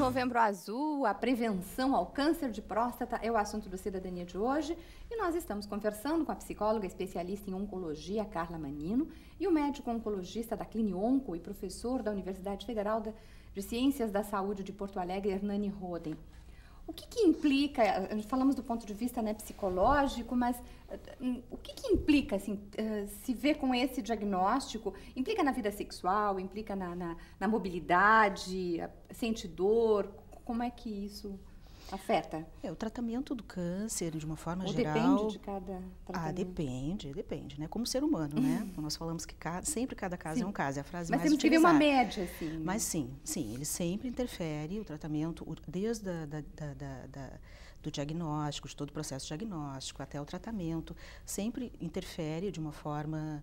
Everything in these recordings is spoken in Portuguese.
Novembro Azul, a prevenção ao câncer de próstata é o assunto do Cidadania de hoje e nós estamos conversando com a psicóloga especialista em oncologia, Carla Manino, e o médico oncologista da Clinionco e professor da Universidade Federal de Ciências da Saúde de Porto Alegre, Hernani Roden. O que implica, falamos do ponto de vista, né, psicológico, mas o que implica, assim, se ver com esse diagnóstico? Implica na vida sexual, implica na mobilidade, sente dor? Como é que isso afeta? O tratamento do câncer, de uma forma Ou geral... depende de cada tratamento? Depende, né? Como ser humano, né? Nós falamos que sempre cada caso é um caso, é a frase mais Mas temos que ver uma média, assim. Mas sim, ele sempre interfere, o tratamento, desde do diagnóstico, de todo o processo diagnóstico até o tratamento, sempre interfere de uma forma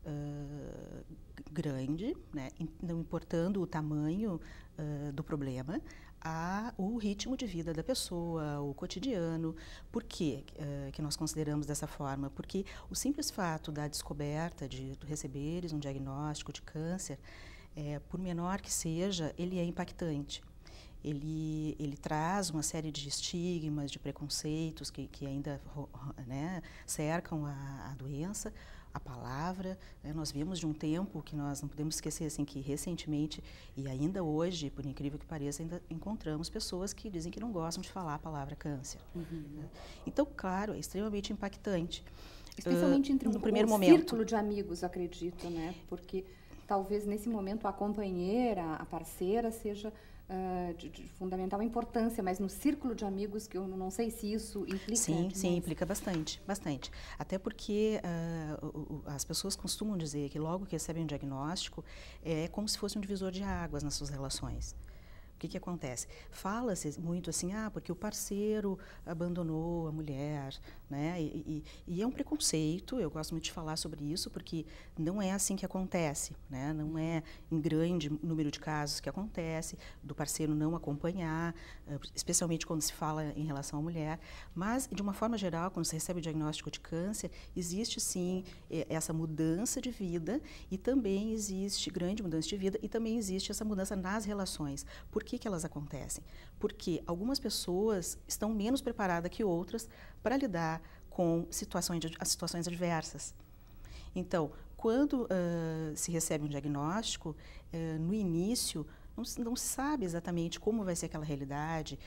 grande, né? Não importando o tamanho do problema, o ritmo de vida da pessoa, o cotidiano. Por que nós consideramos dessa forma? Porque o simples fato da descoberta de receberes um diagnóstico de câncer, por menor que seja, ele é impactante. Ele traz uma série de estigmas, de preconceitos que ainda, né, cercam a doença, a palavra. Né? Nós vimos de um tempo que nós não podemos esquecer, assim, que recentemente, e ainda hoje, por incrível que pareça, ainda encontramos pessoas que dizem que não gostam de falar a palavra câncer. Né? Então, claro, é extremamente impactante. Especialmente entre no primeiro círculo momento de amigos, acredito, né? Porque talvez nesse momento a companheira, a parceira seja de fundamental importância, mas no círculo de amigos, que eu não sei se isso implica. Sim, implica bastante. Até porque as pessoas costumam dizer que logo que recebem um diagnóstico, é como se fosse um divisor de águas nas suas relações. O que acontece? Fala-se muito assim, porque o parceiro abandonou a mulher, né? E é um preconceito, eu gosto muito de falar sobre isso, porque não é assim que acontece, né? Não é em grande número de casos que acontece, do parceiro não acompanhar, especialmente quando se fala em relação à mulher, mas, de uma forma geral, quando se recebe o diagnóstico de câncer, existe sim essa mudança de vida e também existe, grande mudança de vida, e também existe essa mudança nas relações. Por que elas acontecem? Porque algumas pessoas estão menos preparadas que outras para lidar com situações adversas. Então, quando se recebe um diagnóstico, no início não se sabe exatamente como vai ser aquela realidade,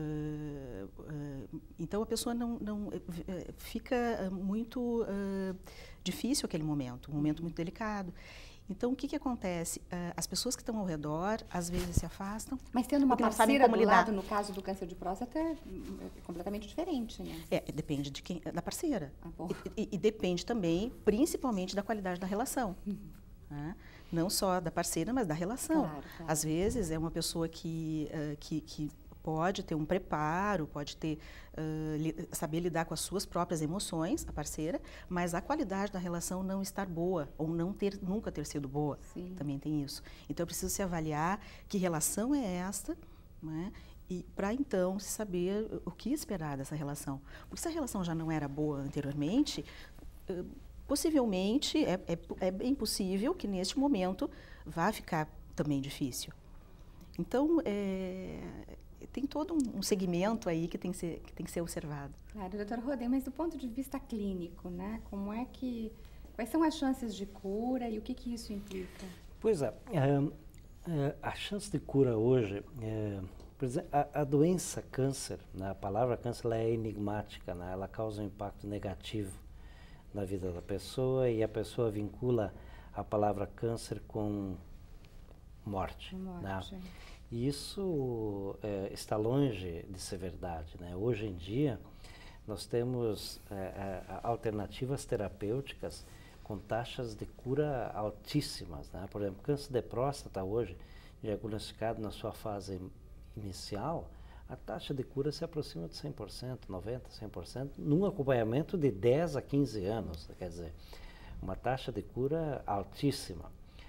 então a pessoa não fica muito difícil aquele momento, um momento muito delicado. Então, o que acontece? As pessoas que estão ao redor, às vezes, se afastam. Mas tendo uma parceira do lado, no caso do câncer de próstata, é completamente diferente, né? Depende da parceira. E depende também, principalmente, da qualidade da relação. Né? Não só da parceira, mas da relação. Claro. Às vezes, é uma pessoa que pode ter um preparo, pode saber lidar com as suas próprias emoções, a parceira, mas a qualidade da relação não estar boa, ou nunca ter sido boa. Sim. Também tem isso. Então, é preciso se avaliar que relação é esta, né? E para então se saber o que esperar dessa relação. Porque se a relação já não era boa anteriormente, possivelmente, é bem possível que neste momento vá ficar também difícil. Então, tem todo um segmento aí que tem que ser observado. Claro, doutora Roden, mas do ponto de vista clínico, né? Quais são as chances de cura e o que isso implica? Pois é, a chance de cura hoje, por exemplo, a doença câncer, né, a palavra câncer ela é enigmática, né, ela causa um impacto negativo na vida da pessoa e a pessoa vincula a palavra câncer com morte. Né? E isso está longe de ser verdade. Né? Hoje em dia, nós temos alternativas terapêuticas com taxas de cura altíssimas. Né? Por exemplo, câncer de próstata hoje, diagnosticado na sua fase inicial, a taxa de cura se aproxima de 100%, 90%, 100%, num acompanhamento de 10 a 15 anos. Quer dizer, uma taxa de cura altíssima.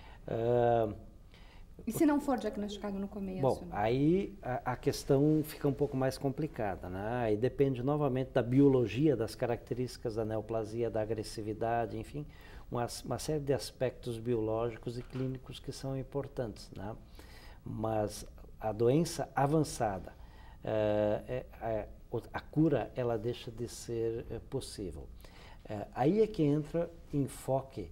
E se não for diagnosticado no começo? Bom, né? Aí a questão fica um pouco mais complicada, né? Aí depende novamente da biologia, das características da neoplasia, da agressividade, enfim, uma série de aspectos biológicos e clínicos que são importantes, né? Mas a doença avançada, a cura ela deixa de ser possível. Aí é que entra enfoque.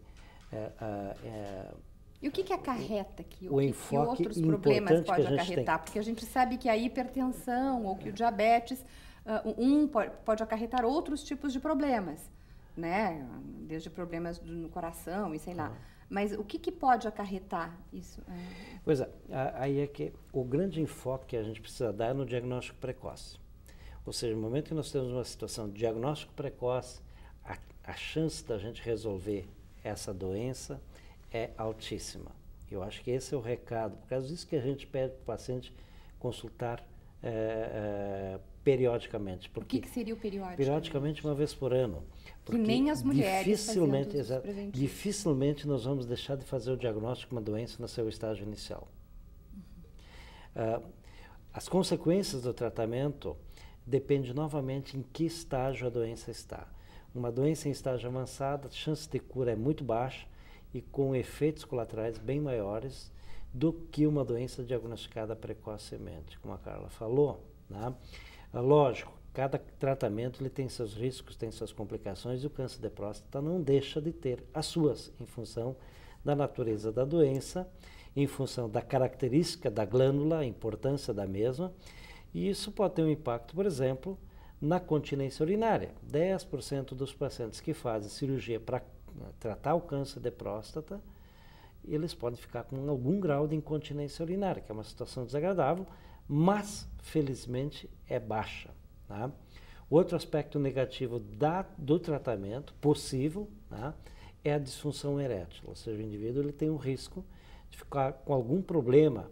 E o que acarreta aqui? O que outros problemas pode acarretar? Tem. Porque a gente sabe que a hipertensão ou que o diabetes, pode acarretar outros tipos de problemas, né? Desde problemas no coração e sei lá. Mas o que pode acarretar isso? Pois é, aí é que o grande enfoque que a gente precisa dar é no diagnóstico precoce. Ou seja, no momento que nós temos uma situação de diagnóstico precoce, a chance da gente resolver essa doença é altíssima. Eu acho que esse é o recado, por causa disso que a gente pede para o paciente consultar periodicamente. Porque o que seria o periódico? Periodicamente, uma vez por ano. Que nem as mulheres dificilmente nós vamos deixar de fazer o diagnóstico de uma doença no seu estágio inicial. As consequências do tratamento dependem novamente em que estágio a doença está. Uma doença em estágio avançado, a chance de cura é muito baixa e com efeitos colaterais bem maiores do que uma doença diagnosticada precocemente, como a Carla falou, né? Lógico, cada tratamento ele tem seus riscos, tem suas complicações e o câncer de próstata não deixa de ter as suas, em função da natureza da doença, em função da característica da glândula, a importância da mesma, e isso pode ter um impacto, por exemplo, na continência urinária. 10% dos pacientes que fazem cirurgia para tratar o câncer de próstata, eles podem ficar com algum grau de incontinência urinária, que é uma situação desagradável, mas, felizmente, é baixa. Tá? Outro aspecto negativo do tratamento possível, tá, é a disfunção erétil, ou seja, o indivíduo ele tem um risco de ficar com algum problema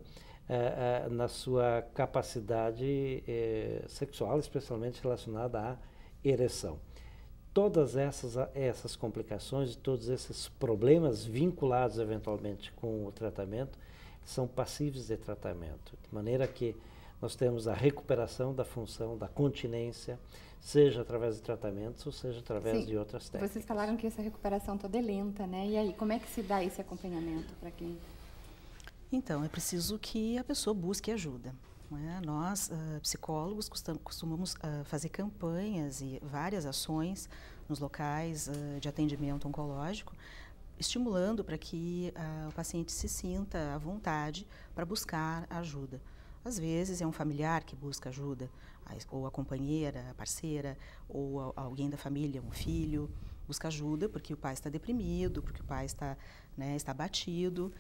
na sua capacidade sexual, especialmente relacionada à ereção. Todas essas complicações e todos esses problemas vinculados eventualmente com o tratamento são passíveis de tratamento, de maneira que nós temos a recuperação da função da continência, seja através de tratamentos ou seja através de outras técnicas. Vocês falaram que essa recuperação toda é lenta, né? E aí, como é que se dá esse acompanhamento para quem... Então, é preciso que a pessoa busque ajuda. Né? Nós, psicólogos, costumamos fazer campanhas e várias ações nos locais de atendimento oncológico, estimulando para que o paciente se sinta à vontade para buscar ajuda. Às vezes é um familiar que busca ajuda, ou a companheira, a parceira, ou alguém da família, um filho, busca ajuda porque o pai está deprimido, porque o pai está, né, está abatido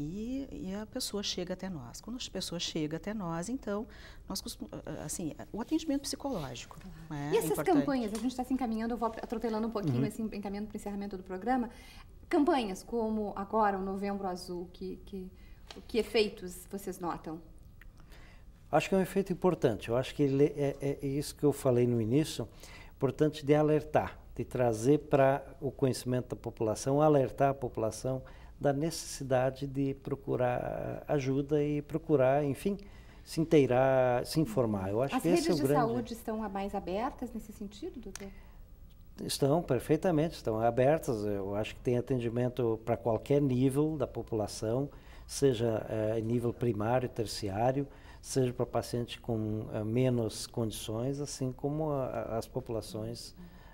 e a pessoa chega até nós. Quando a pessoa chega até nós, então, nós assim, o atendimento psicológico. Né, e essas campanhas, a gente está se encaminhando, eu vou atropelando um pouquinho, assim, encaminhando para o encerramento do programa, campanhas como agora o Novembro Azul, que efeitos vocês notam? Acho que é um efeito importante. Eu acho que é isso que eu falei no início, importante de alertar, de trazer para o conhecimento da população, alertar a população da necessidade de procurar ajuda e procurar, enfim, se inteirar, se informar. Eu acho que esse é o grande... As redes de saúde estão mais abertas nesse sentido, doutor? Estão perfeitamente, estão abertas. Eu acho que tem atendimento para qualquer nível da população, seja em nível primário, terciário, seja para paciente com menos condições, assim como as populações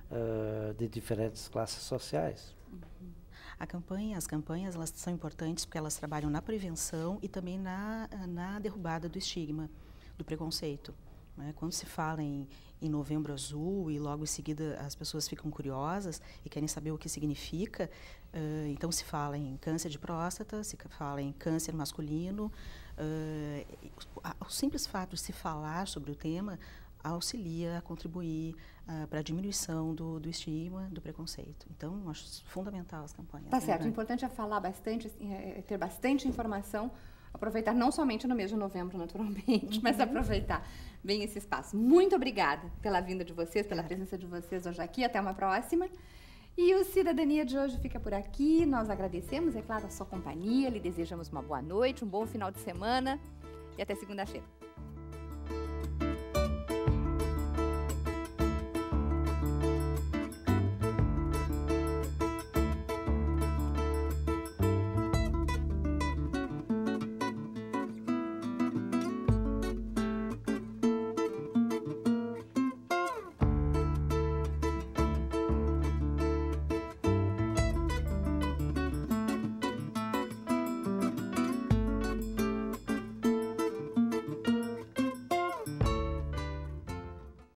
de diferentes classes sociais. As campanhas elas são importantes porque elas trabalham na prevenção e também na derrubada do estigma, do preconceito. Né? Quando se fala em Novembro Azul e logo em seguida as pessoas ficam curiosas e querem saber o que significa, então se fala em câncer de próstata, se fala em câncer masculino. O simples fato de se falar sobre o tema auxilia a contribuir para a diminuição do estigma, do preconceito. Então, acho fundamental as campanhas. Tá certo, o importante é falar bastante, ter bastante informação, aproveitar não somente no mês de novembro, naturalmente, mas aproveitar bem esse espaço. Muito obrigada pela vinda de vocês, pela presença de vocês hoje aqui. Até uma próxima. E o Cidadania de hoje fica por aqui. Nós agradecemos, é claro, a sua companhia. Lhe desejamos uma boa noite, um bom final de semana e até segunda-feira.